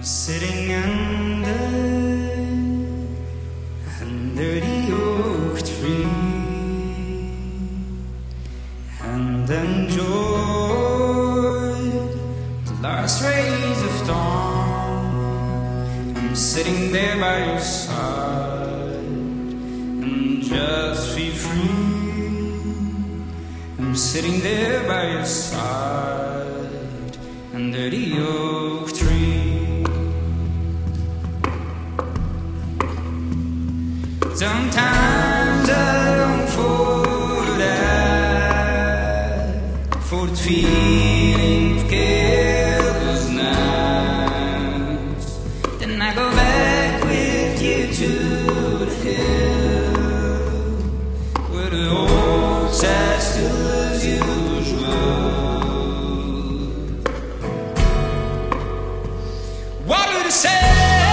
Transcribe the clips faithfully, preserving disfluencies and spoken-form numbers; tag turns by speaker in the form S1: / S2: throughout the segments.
S1: Sitting under, under the oak tree, and enjoy the last rays of dawn. I'm sitting there by your side, and just feel free. I'm sitting there by your side, under the oak tree. Sometimes I long for that, for the feeling of carelessness. Then I go back with you to the hill, where the old side still as usual. What would I say?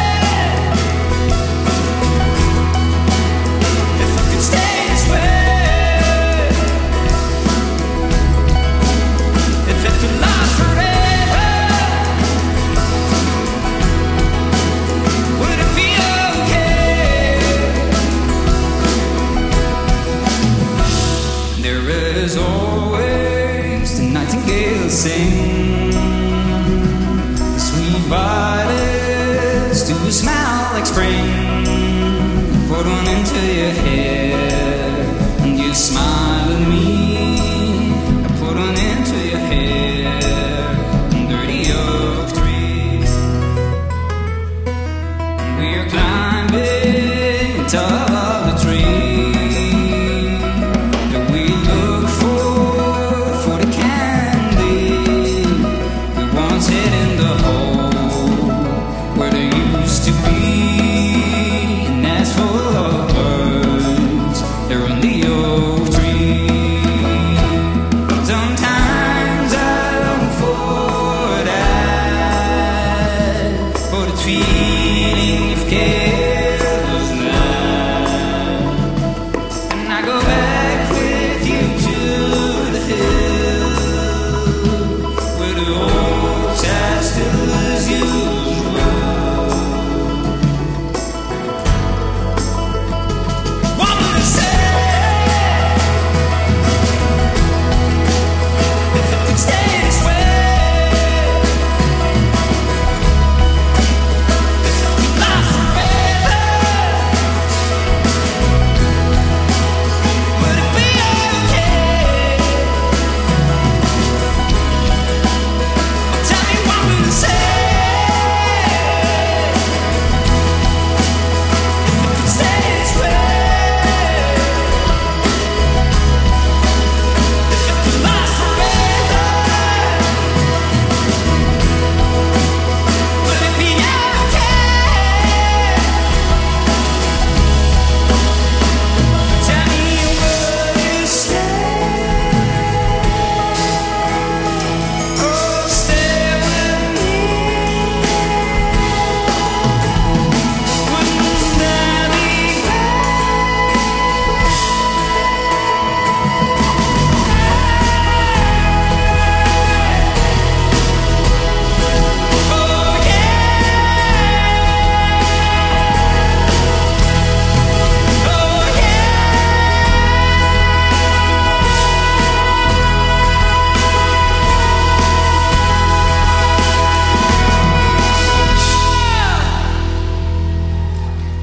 S1: There's always the nightingale sing, the sweet violets do smile like spring. Put one into your hair and you smile at me. I put one into your hair under the oak tree. We're climbing top of the tree. Feeling of carelessness, and I go back with you to the hill, where the old side still as usual. What would I say if it could stay this way?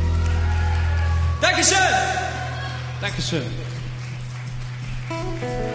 S2: Dankeschön.